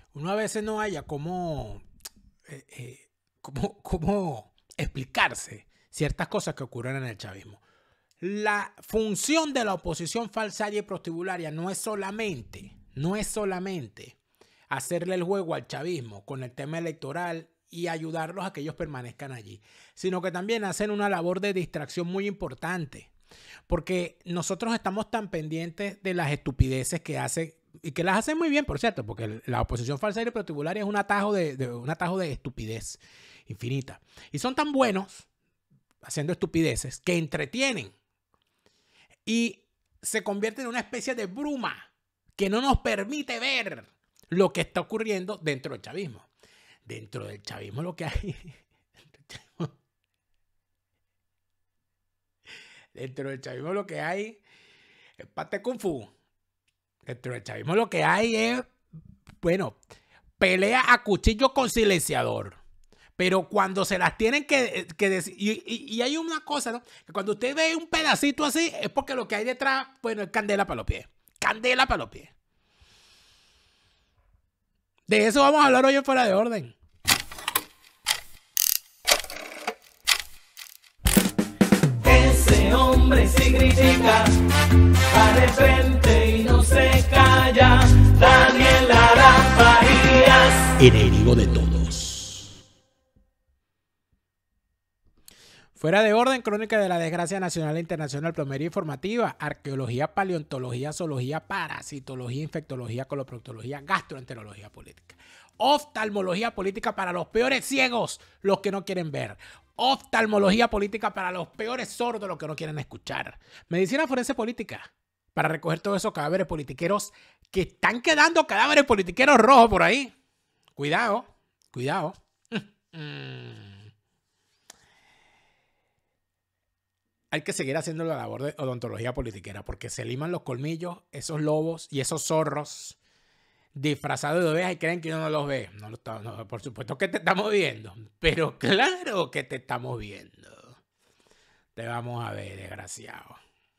uno a veces no haya cómo explicarse ciertas cosas que ocurren en el chavismo. La función de la oposición falsaria y prostibularia no es solamente hacerle el juego al chavismo con el tema electoral y ayudarlos a que ellos permanezcan allí, sino que también hacen una labor de distracción muy importante, porque nosotros estamos tan pendientes de las estupideces que hacen, y que las hacen muy bien, por cierto, porque la oposición falsaria y prostibularia es un atajo de estupidez infinita, y son tan buenos haciendo estupideces que entretienen y se convierte en una especie de bruma que no nos permite ver lo que está ocurriendo dentro del chavismo. Dentro del chavismo lo que hay... Dentro del chavismo lo que hay es pate kung fu. Dentro del chavismo lo que hay es, bueno, pelea a cuchillo con silenciador. Pero cuando se las tienen que decir, y hay una cosa, ¿no? Que cuando usted ve un pedacito así, es porque lo que hay detrás, bueno, es candela para los pies. Candela para los pies. De eso vamos a hablar hoy en Fuera de Orden. Ese hombre sí critica, va de frente y no se calla. Daniel Lara Farías, Enemigo de todos. Fuera de Orden, crónica de la desgracia nacional e internacional, plomería informativa, arqueología, paleontología, zoología, parasitología, infectología, coloproctología, gastroenterología política. Oftalmología política para los peores ciegos, los que no quieren ver. Oftalmología política para los peores sordos, los que no quieren escuchar. Medicina forense política, para recoger todos esos cadáveres politiqueros que están quedando cadáveres politiqueros rojos por ahí. Cuidado, cuidado. Hay que seguir haciendo la labor de odontología politiquera porque se liman los colmillos, esos lobos y esos zorros disfrazados de ovejas y creen que uno no los ve. No, por supuesto que te estamos viendo, pero claro que te estamos viendo. Te vamos a ver, desgraciado.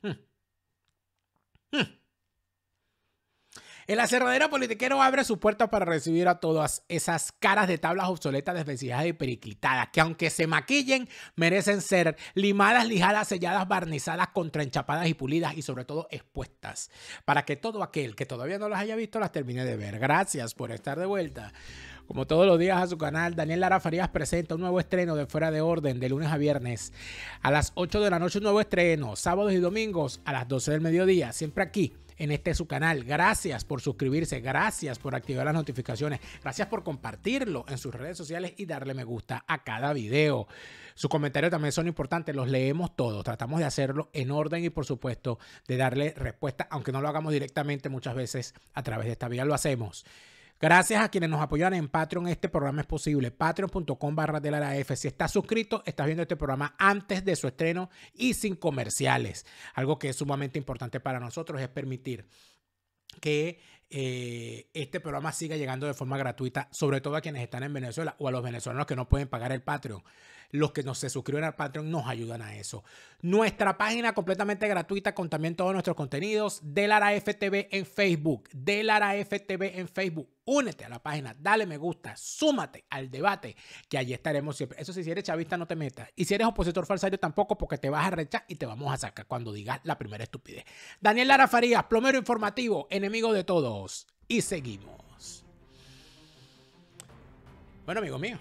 El aserradero politiquero abre sus puertas para recibir a todas esas caras de tablas obsoletas, desvencijadas y periclitadas, que aunque se maquillen, merecen ser limadas, lijadas, selladas, barnizadas, contraenchapadas y pulidas y sobre todo expuestas, para que todo aquel que todavía no las haya visto las termine de ver. Gracias por estar de vuelta. Como todos los días a su canal, Daniel Lara Farías presenta un nuevo estreno de Fuera de Orden de lunes a viernes a las 8 de la noche, un nuevo estreno, sábados y domingos a las 12 del mediodía, siempre aquí en este su canal. Gracias por suscribirse, gracias por activar las notificaciones, gracias por compartirlo en sus redes sociales y darle me gusta a cada video. Sus comentarios también son importantes, los leemos todos, tratamos de hacerlo en orden y por supuesto de darle respuesta, aunque no lo hagamos directamente, muchas veces a través de esta vía lo hacemos. Gracias a quienes nos apoyan en Patreon, este programa es posible. Patreon.com/DeLaraF. Si estás suscrito, estás viendo este programa antes de su estreno y sin comerciales. Algo que es sumamente importante para nosotros es permitir que este programa siga llegando de forma gratuita, sobre todo a quienes están en Venezuela o a los venezolanos que no pueden pagar el Patreon. Los que se suscriben al Patreon nos ayudan a eso. Nuestra página completamente gratuita con también todos nuestros contenidos, DeLaraF TV en Facebook. DeLaraF TV en Facebook. Únete a la página, dale me gusta, súmate al debate, que allí estaremos siempre. Eso sí, si eres chavista no te metas. Y si eres opositor falsario tampoco, porque te vas a rechazar y te vamos a sacar cuando digas la primera estupidez. Daniel Lara Farías, plomero informativo, enemigo de todos. Y seguimos. Bueno, amigo mío,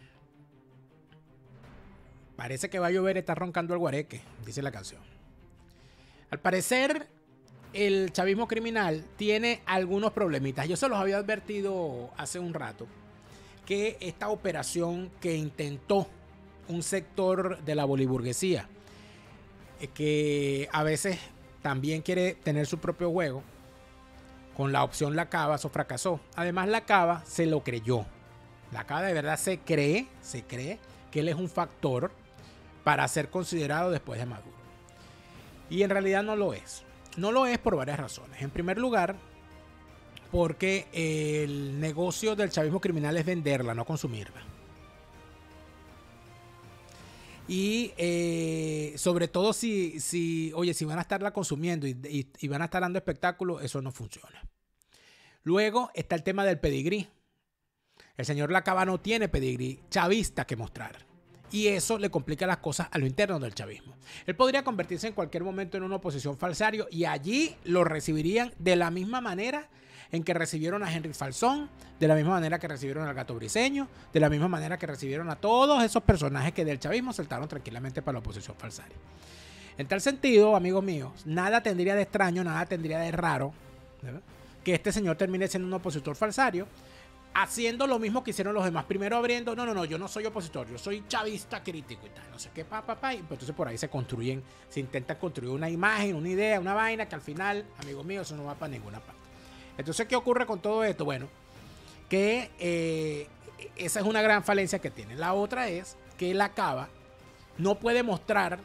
parece que va a llover, está roncando el guareque, dice la canción. Al parecer, el chavismo criminal tiene algunos problemitas. Yo se los había advertido hace un rato que esta operación que intentó un sector de la boliburguesía, que a veces también quiere tener su propio juego, con la opción La Cava, eso fracasó. Además, La Cava se lo creyó. La Cava de verdad se cree que él es un factor para ser considerado después de Maduro. Y en realidad no lo es. No lo es por varias razones. En primer lugar, porque el negocio del chavismo criminal es venderla, no consumirla. Y sobre todo si van a estarla consumiendo y van a estar dando espectáculos, eso no funciona. Luego está el tema del pedigrí. El señor Lacaba no tiene pedigrí chavista que mostrar. Y eso le complica las cosas a lo interno del chavismo. Él podría convertirse en cualquier momento en una oposición falsario y allí lo recibirían de la misma manera en que recibieron a Henry Falzón, de la misma manera que recibieron al Gato Briceño, de la misma manera que recibieron a todos esos personajes que del chavismo saltaron tranquilamente para la oposición falsaria. En tal sentido, amigos míos, nada tendría de extraño, nada tendría de raro, ¿verdad?, que este señor termine siendo un opositor falsario, haciendo lo mismo que hicieron los demás. Primero abriendo, no, yo no soy opositor, yo soy chavista crítico y tal, no sé qué, y entonces por ahí se intentan construir una imagen, una idea, una vaina que al final, amigos míos, eso no va para ninguna parte. Entonces, ¿qué ocurre con todo esto? Bueno, que esa es una gran falencia que tiene. La otra es que Lacaba no puede mostrar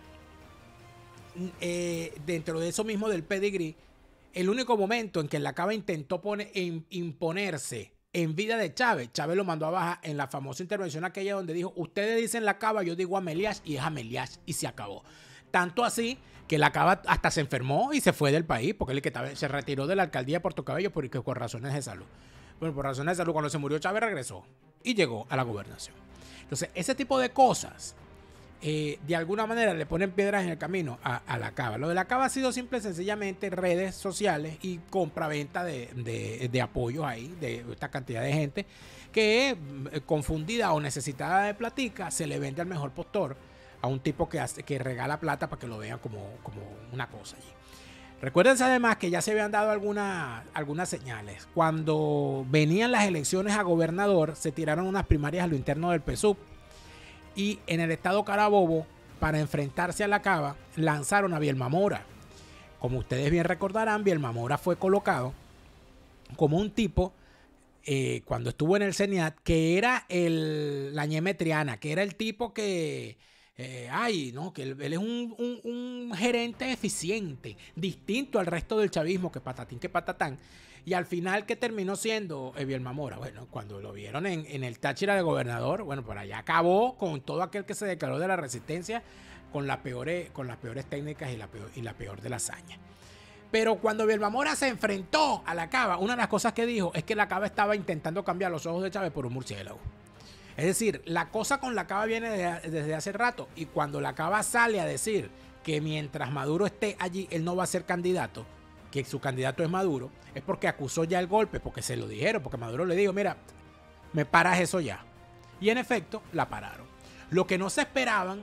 dentro de eso mismo del pedigrí el único momento en que Lacaba intentó imponerse en vida de Chávez. Chávez lo mandó a baja en la famosa intervención aquella donde dijo: ustedes dicen Lacaba, yo digo Ameliash, y es Ameliash, y se acabó. Tanto así que Lacaba hasta se enfermó y se fue del país, porque él se retiró de la alcaldía de Puerto Cabello por razones de salud. Bueno, por razones de salud, cuando se murió Chávez regresó y llegó a la gobernación. Entonces, ese tipo de cosas, de alguna manera le ponen piedras en el camino a Lacaba. Lo de Lacaba ha sido simple y sencillamente redes sociales y compra-venta de apoyos ahí, de esta cantidad de gente que, confundida o necesitada de platica, se le vende al mejor postor a un tipo que regala plata para que lo vean como una cosa allí. Recuérdense además que ya se habían dado algunas señales. Cuando venían las elecciones a gobernador, se tiraron unas primarias a lo interno del PSUV. Y en el estado Carabobo, para enfrentarse a Lacaba, lanzaron a Bielma Mora. Como ustedes bien recordarán, Bielma Mora fue colocado como un tipo, cuando estuvo en el CENIAT, que era la ñeme Triana, que era el tipo que... que él es un gerente eficiente, distinto al resto del chavismo, que patatín, que patatán. Y al final, ¿qué terminó siendo Bielma Mora? Bueno, cuando lo vieron en el Táchira de gobernador, bueno, por allá acabó con todo aquel que se declaró de la resistencia con las peores técnicas y la peor de las hazañas. Pero cuando Bielma Mora se enfrentó a Lacaba, una de las cosas que dijo es que Lacaba estaba intentando cambiar los ojos de Chávez por un murciélago. Es decir, la cosa con Lacaba viene desde hace rato, y cuando Lacaba sale a decir que mientras Maduro esté allí, él no va a ser candidato, que su candidato es Maduro, es porque acusó ya el golpe, porque se lo dijeron, porque Maduro le dijo: mira, me paras eso ya. Y en efecto, la pararon. Lo que no se esperaba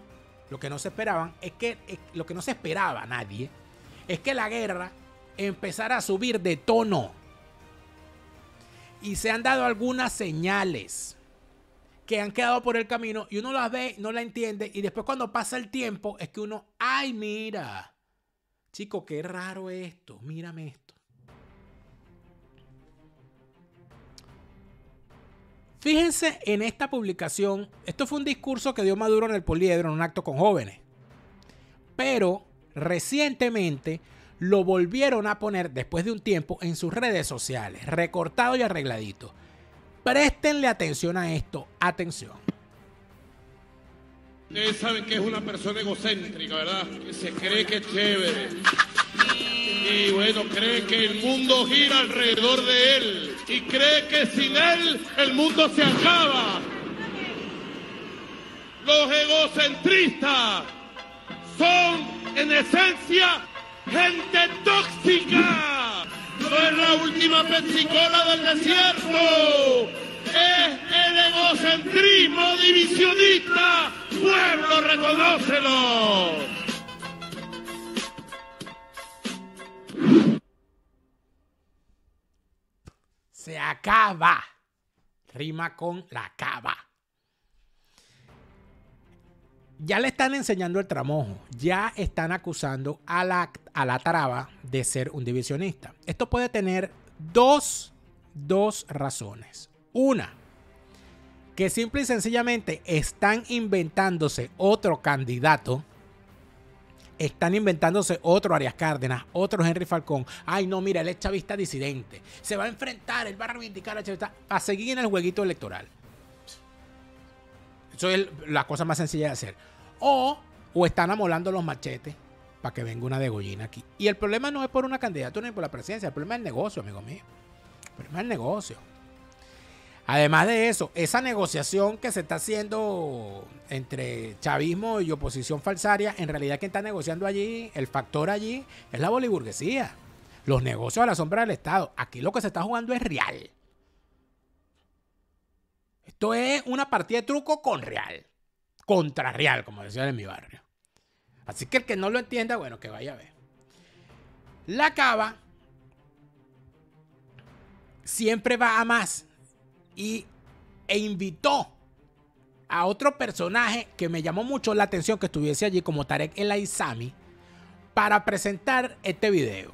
nadie, es que la guerra empezara a subir de tono. Y se han dado algunas señales que han quedado por el camino y uno las ve, no la entiende, y después cuando pasa el tiempo es que uno, ay, mira, chico, qué raro esto, mírame esto. Fíjense en esta publicación. Esto fue un discurso que dio Maduro en el Poliedro en un acto con jóvenes, pero recientemente lo volvieron a poner después de un tiempo en sus redes sociales, recortado y arregladito. Préstenle atención a esto. Atención. Ustedes saben que es una persona egocéntrica, ¿verdad? Que se cree que es chévere. Y bueno, cree que el mundo gira alrededor de él. Y cree que sin él el mundo se acaba. Los egocentristas son, en esencia, gente tóxica. No es la última pepsicola del desierto. Es el egocentrismo divisionista. Pueblo, reconócelo. Se acaba. Rima con la acaba. Ya le están enseñando el tramojo. Ya están acusando a la Taraba de ser un divisionista. Esto puede tener dos razones. Una, que simple y sencillamente están inventándose otro candidato. Están inventándose otro Arias Cárdenas, otro Henry Falcón. Ay, no, mira, él es chavista disidente. Se va a enfrentar, él va a reivindicar a la chavista a seguir en el jueguito electoral. Eso es la cosa más sencilla de hacer. O están amolando los machetes para que venga una degollina aquí. Y el problema no es por una candidatura ni por la presidencia. El problema es el negocio, amigo mío. El problema es el negocio. Además de eso, esa negociación que se está haciendo entre chavismo y oposición falsaria, en realidad quien está negociando allí, el factor allí, es la boliburguesía. Los negocios a la sombra del Estado. Aquí lo que se está jugando es real. Esto es una partida de truco con real. Contra real, como decían en mi barrio. Así que el que no lo entienda, bueno, que vaya a ver. La cava siempre va a más. E invitó a otro personaje que me llamó mucho la atención que estuviese allí, como Tarek El Aizami, para presentar este video.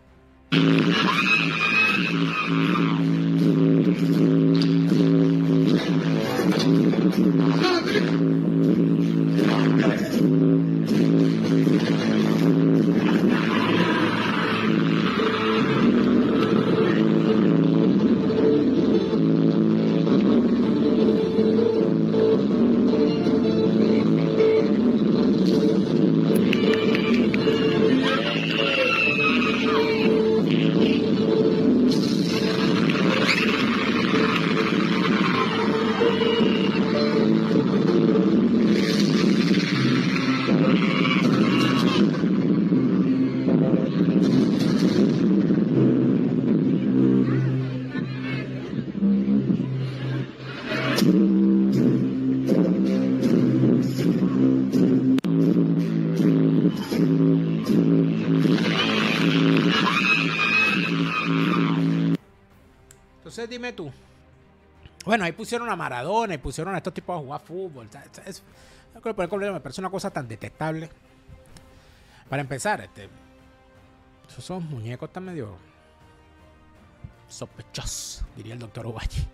Entonces dime tú. Bueno, ahí pusieron a Maradona y pusieron a estos tipos a jugar fútbol. Me parece una cosa tan detestable. Para empezar, esos muñecos están medio sospechosos, diría el doctor Ovalle.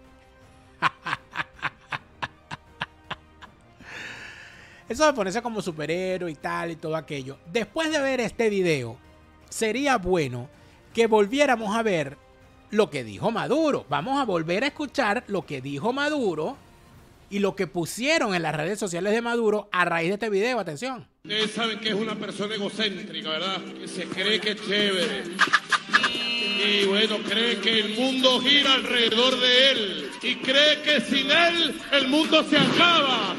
Eso de ponerse como superhéroe y tal y todo aquello. Después de ver este video, sería bueno que volviéramos a ver lo que dijo Maduro. Vamos a volver a escuchar lo que dijo Maduro y lo que pusieron en las redes sociales de Maduro a raíz de este video. Atención. Ustedes saben que es una persona egocéntrica, ¿verdad? Que se cree que es chévere. Y bueno, cree que el mundo gira alrededor de él. Y cree que sin él el mundo se acaba.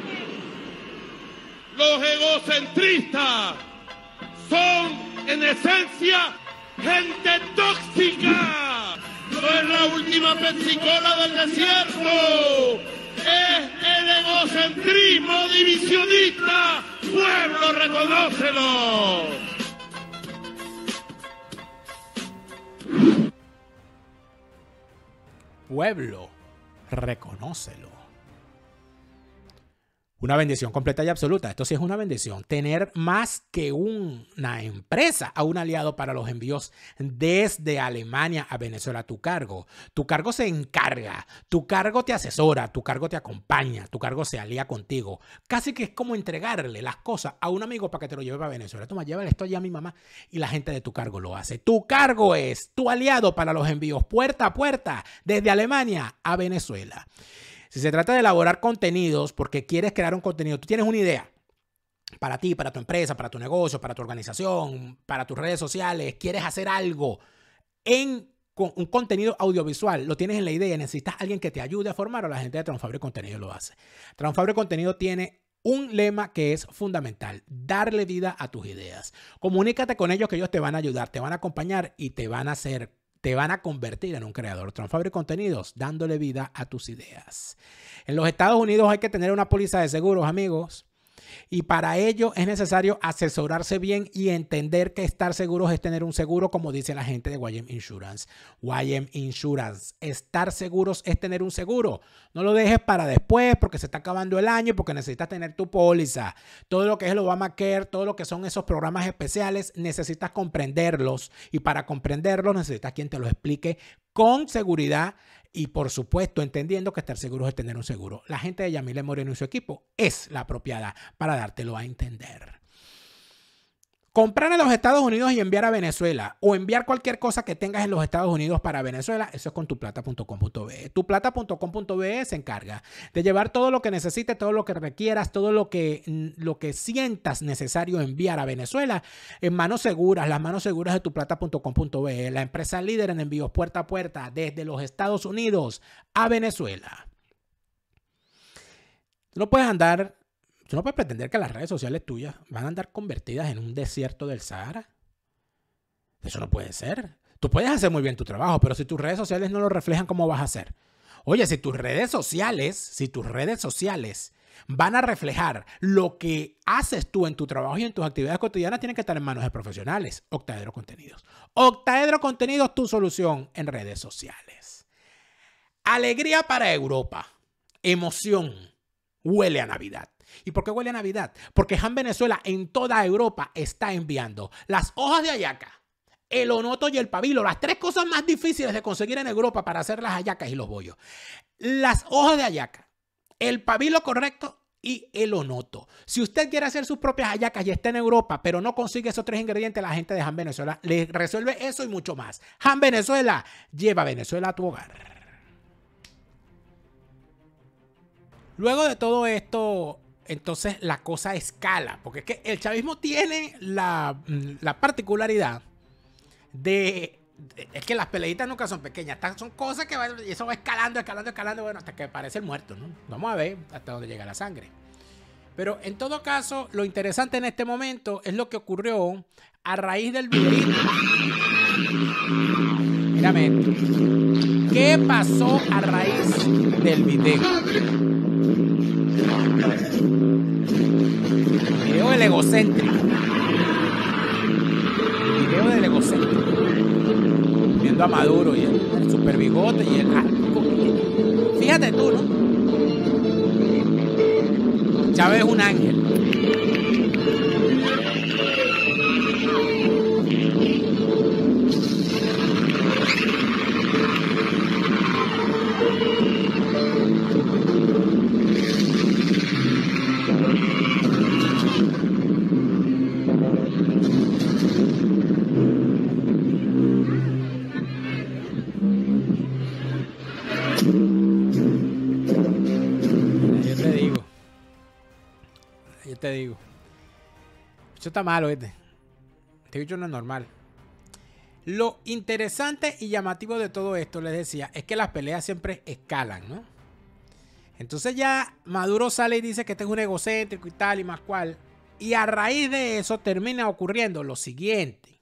Los egocentristas son, en esencia, gente tóxica. No es la última pepsicola del desierto. Es el egocentrismo divisionista. Pueblo, reconócelo. Pueblo, reconócelo. Una bendición completa y absoluta. Esto sí es una bendición. Tener más que una empresa a un aliado para los envíos desde Alemania a Venezuela a tu cargo. Tu cargo se encarga, tu cargo te asesora, tu cargo te acompaña, tu cargo se alía contigo. Casi que es como entregarle las cosas a un amigo para que te lo lleve para Venezuela. Toma, llévale esto allá a mi mamá y la gente de tu cargo lo hace. Tu cargo es tu aliado para los envíos puerta a puerta desde Alemania a Venezuela. Si se trata de elaborar contenidos porque quieres crear un contenido, tú tienes una idea para ti, para tu empresa, para tu negocio, para tu organización, para tus redes sociales, quieres hacer algo con un contenido audiovisual, lo tienes en la idea, necesitas a alguien que te ayude a formar, o la gente de Transfabre Contenido lo hace. Transfabre Contenido tiene un lema que es fundamental: darle vida a tus ideas. Comunícate con ellos, que ellos te van a ayudar, te van a acompañar y te van a convertir en un creador. Transfabre Contenidos, dándole vida a tus ideas. En los Estados Unidos hay que tener una póliza de seguros, amigos. Y para ello es necesario asesorarse bien y entender que estar seguros es tener un seguro, como dice la gente de YM Insurance. YM Insurance. Estar seguros es tener un seguro. No lo dejes para después porque se está acabando el año y porque necesitas tener tu póliza. Todo lo que es el Obamacare, todo lo que son esos programas especiales, necesitas comprenderlos. Y para comprenderlos necesitas quien te lo explique con seguridad. Y por supuesto, entendiendo que estar seguro es tener un seguro. La gente de Yamile Moreno y su equipo es la apropiada para dártelo a entender. Comprar en los Estados Unidos y enviar a Venezuela o enviar cualquier cosa que tengas en los Estados Unidos para Venezuela, eso es con tuplata.com.be. Tuplata.com.be se encarga de llevar todo lo que necesites, todo lo que requieras, todo lo que sientas necesario enviar a Venezuela en manos seguras, las manos seguras de tuplata.com.be, la empresa líder en envíos puerta a puerta desde los Estados Unidos a Venezuela. Tú no puedes pretender que las redes sociales tuyas van a andar convertidas en un desierto del Sahara. Eso no puede ser. Tú puedes hacer muy bien tu trabajo, pero si tus redes sociales no lo reflejan, ¿cómo vas a hacer? Oye, si tus redes sociales van a reflejar lo que haces tú en tu trabajo y en tus actividades cotidianas, tienen que estar en manos de profesionales. Octaedro Contenidos. Octaedro Contenidos, tu solución en redes sociales. Alegría para Europa. Emoción. Huele a Navidad. ¿Y por qué huele a Navidad? Porque Han Venezuela en toda Europa está enviando las hojas de hallaca, el onoto y el pabilo, las tres cosas más difíciles de conseguir en Europa para hacer las hallacas y los bollos. Las hojas de hallaca, el pabilo correcto y el onoto. Si usted quiere hacer sus propias hallacas y está en Europa, pero no consigue esos tres ingredientes, la gente de Han Venezuela le resuelve eso y mucho más. Han Venezuela, lleva Venezuela a tu hogar. Luego de todo esto, entonces la cosa escala, porque es que el chavismo tiene la particularidad es que las peleitas nunca son pequeñas, son cosas que eso va escalando, bueno, hasta que parece el muerto, ¿no? Vamos a ver hasta dónde llega la sangre. Pero en todo caso, lo interesante en este momento es lo que ocurrió a raíz del videíto. Mírame esto. ¿Qué pasó a raíz del video? Video del egocéntrico. Video del egocéntrico. Viendo a Maduro y el super bigote y el... Fíjate tú, ¿no? Chávez es un ángel. Te digo, esto está malo, este bicho no es normal. Lo interesante y llamativo de todo esto, les decía, es que las peleas siempre escalan, ¿no? Entonces ya Maduro sale y dice que este es un egocéntrico y tal y más cual, y a raíz de eso termina ocurriendo lo siguiente.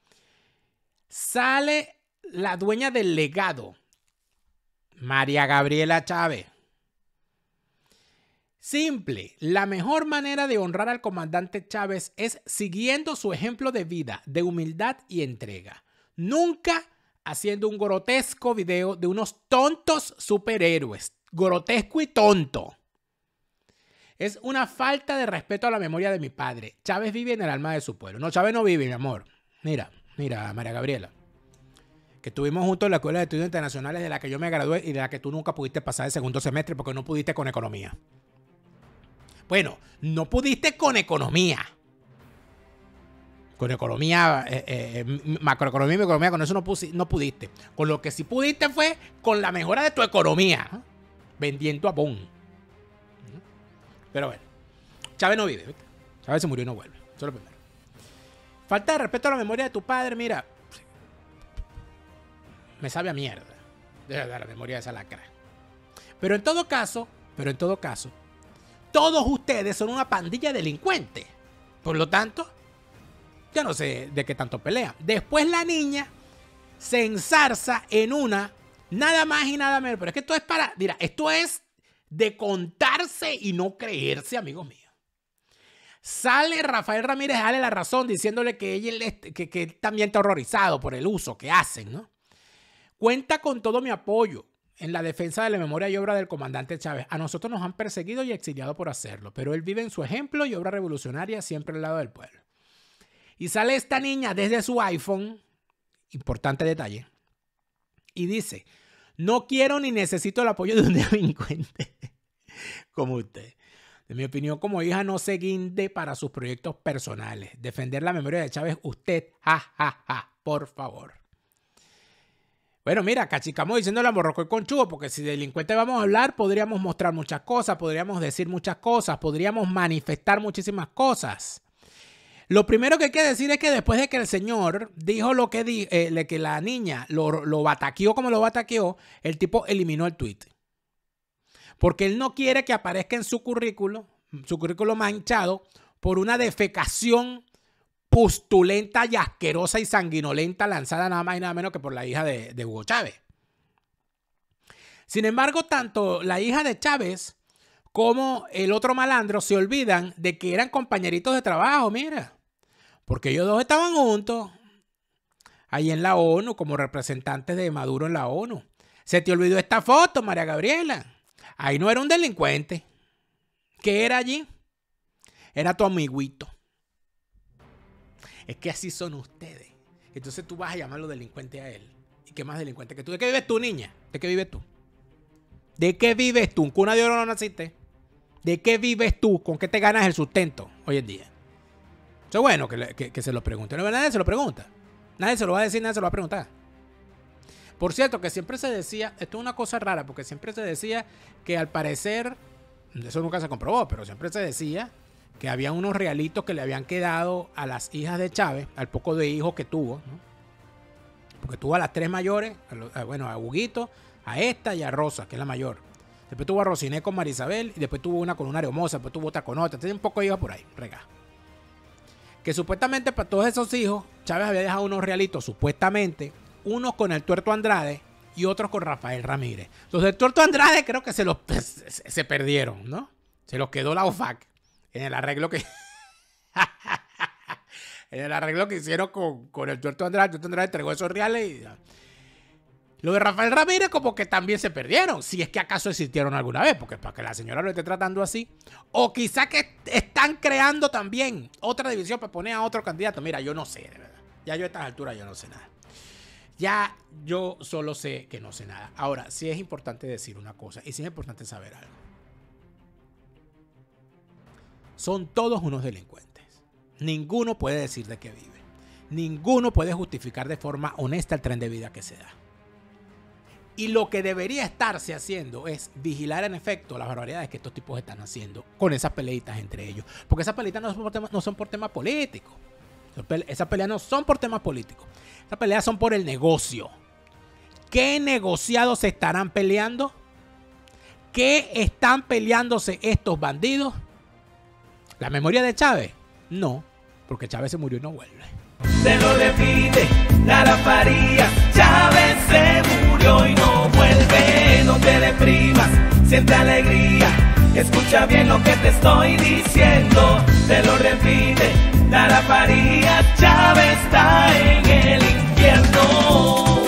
Sale la dueña del legado, María Gabriela Chávez. Simple, la mejor manera de honrar al comandante Chávez es siguiendo su ejemplo de vida, de humildad y entrega. Nunca haciendo un grotesco video de unos tontos superhéroes. Grotesco y tonto. Es una falta de respeto a la memoria de mi padre. Chávez vive en el alma de su pueblo. No, Chávez no vive, mi amor. Mira, María Gabriela. Que estuvimos juntos en la Escuela de Estudios Internacionales de la que yo me gradué y de la que tú nunca pudiste pasar el segundo semestre porque no pudiste con economía. Bueno, no pudiste con economía. Con economía, macroeconomía y microeconomía, con eso no pudiste. Con lo que sí pudiste fue con la mejora de tu economía. Vendiendo a Bon. Pero bueno, Chávez no vive, ¿viste? Chávez se murió y no vuelve. Eso es lo primero. Falta de respeto a la memoria de tu padre, mira. Me sabe a mierda. De verdad, la memoria de esa lacra. Pero en todo caso, todos ustedes son una pandilla delincuente. Por lo tanto, ya no sé de qué tanto pelean. Después la niña se enzarza en una, nada más y nada menos. Pero es que esto es mira, esto es de contarse y no creerse, amigos míos. Sale Rafael Ramírez a darle la razón diciéndole que él también está horrorizado por el uso que hacen, ¿no? Cuenta con todo mi apoyo en la defensa de la memoria y obra del comandante Chávez. A nosotros nos han perseguido y exiliado por hacerlo, pero él vive en su ejemplo y obra revolucionaria siempre al lado del pueblo. Y sale esta niña desde su iPhone, importante detalle, y dice, no quiero ni necesito el apoyo de un delincuente como usted. En mi opinión, como hija, no se guinde para sus proyectos personales. Defender la memoria de Chávez, usted, por favor. Bueno, mira, cachicamos diciendo la morrocoy conchudo, porque si de delincuente vamos a hablar, podríamos mostrar muchas cosas, podríamos decir muchas cosas, podríamos manifestar muchísimas cosas. Lo primero que hay que decir es que después de que el señor dijo lo que que la niña lo bataqueó como lo bataqueó, el tipo eliminó el tweet. Porque él no quiere que aparezca en su currículo manchado por una defecación pustulenta y asquerosa y sanguinolenta lanzada nada más y nada menos que por la hija de Hugo Chávez. Sin embargo, tanto la hija de Chávez como el otro malandro se olvidan de que eran compañeritos de trabajo, mira. Porque ellos dos estaban juntos ahí en la ONU como representantes de Maduro en la ONU. Se te olvidó esta foto, María Gabriela. Ahí no era un delincuente. ¿Qué era allí? Era tu amiguito. Es que así son ustedes. Entonces tú vas a llamarlo delincuente a él. ¿Y qué más delincuente que tú? ¿De qué vives tú, niña? ¿De qué vives tú? ¿De qué vives tú? ¿En cuna de oro no naciste? ¿De qué vives tú? ¿Con qué te ganas el sustento hoy en día? Eso es bueno que se lo pregunte. No, nadie se lo pregunta. Nadie se lo va a decir, nadie se lo va a preguntar. Por cierto, que siempre se decía, esto es una cosa rara, porque siempre se decía que al parecer, eso nunca se comprobó, pero siempre se decía que había unos regalitos que le habían quedado a las hijas de Chávez, al poco de hijos que tuvo, ¿no? Porque tuvo a las tres mayores, a Huguito, a esta y a Rosa, que es la mayor. Después tuvo a Rosiné con Marisabel, y después tuvo una con una Areomosa, después tuvo otra con otra. Tiene un poco de hijos por ahí, regá. Que supuestamente para todos esos hijos, Chávez había dejado unos regalitos, supuestamente, unos con el Tuerto Andrade y otros con Rafael Ramírez. Los del Tuerto Andrade creo que se perdieron, ¿no? Se los quedó la OFAC en el arreglo que hicieron con el Tuerto Andrade. El Tuerto Andrade entregó esos reales y lo de Rafael Ramírez como que también se perdieron, si es que acaso existieron alguna vez, porque para que la señora lo esté tratando así, o quizá que están creando también otra división para poner a otro candidato. Mira, yo no sé, de verdad. Ya yo a estas alturas yo no sé nada. Ya yo solo sé que no sé nada. Ahora, sí es importante decir una cosa y sí es importante saber algo. Son todos unos delincuentes. Ninguno puede decir de qué vive. Ninguno puede justificar de forma honesta el tren de vida que se da. Y lo que debería estarse haciendo es vigilar en efecto las barbaridades que estos tipos están haciendo con esas peleitas entre ellos. Porque esas peleitas no son por temas políticos. Esas peleas no son por temas políticos. Esas peleas son por el negocio. ¿Qué negociados se estarán peleando? ¿Qué están peleándose estos bandidos? ¿La memoria de Chávez? No, porque Chávez se murió y no vuelve. Te lo repite Lara Farías, Chávez se murió y no vuelve. No te deprimas, siente alegría, escucha bien lo que te estoy diciendo. Te lo repite Lara Farías, Chávez está en el infierno.